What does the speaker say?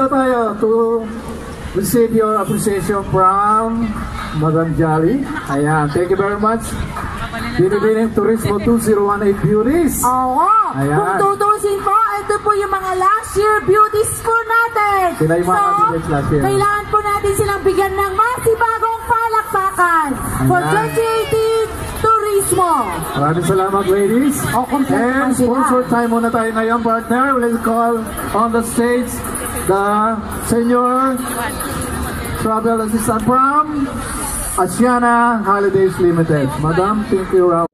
na tayo to receive your appreciation from Madam Jolly. Ayan, thank you very much. Binibining Turismo 2018 Beauties. Oo. Ayan. Kung tutusin po, ito po yung mga last year beauties po natin. Sila yung mga candidates last year. Kailangan po natin silang bigyan ng masibagong palakpakan for 2018 Turismo. Maraming salamat, ladies. And sponsor time muna tayo ngayon, partner. We'll call on the stage the Senior Travel Assistant from Asiana Holidays Limited. Madam, thank you.